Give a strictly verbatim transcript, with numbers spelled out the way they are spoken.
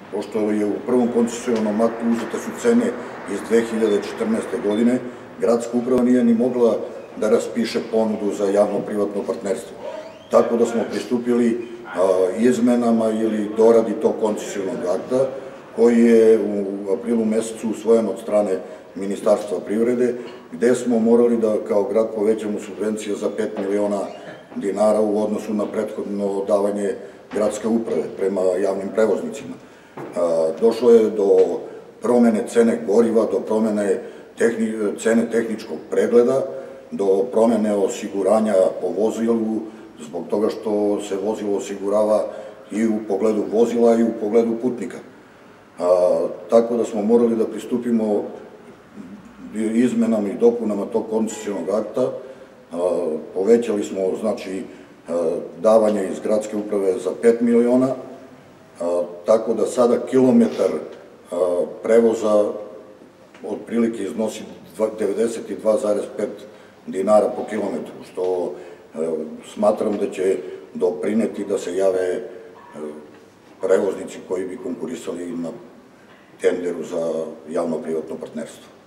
pošto je u prvom koncesionom aktu uzete su cene iz dve hiljade četrnaeste. godine, gradska uprava nije ni mogla da raspiše ponudu za javno-privatno partnerstvo. Tako da smo pristupili izmenama ili doradi tog koncesionog akta, koji je u aprilu mesecu usvojen od strane Ministarstva privrede, gde smo morali da kao grad povećamo subvencije za pet miliona dinara u odnosu na prethodno davanje gradske uprave prema javnim prevoznicima. Došlo je do promene cene goriva, do promene cene tehničkog pregleda, do promene osiguranja po vozilu, zbog toga što se vozilo osigurava i u pogledu vozila i u pogledu putnika. Tako da smo morali da pristupimo izmenama i dopunama tog koncesionog akta. Povećali smo, znači, davanje iz gradske uprave za pet miliona, tako da sada kilometar prevoza otprilike iznosi devedeset dva zarez pet dinara po kilometru, što smatram da će doprineti da se jave prevoznici koji bi konkurisali na tenderu za javno-privatno partnerstvo.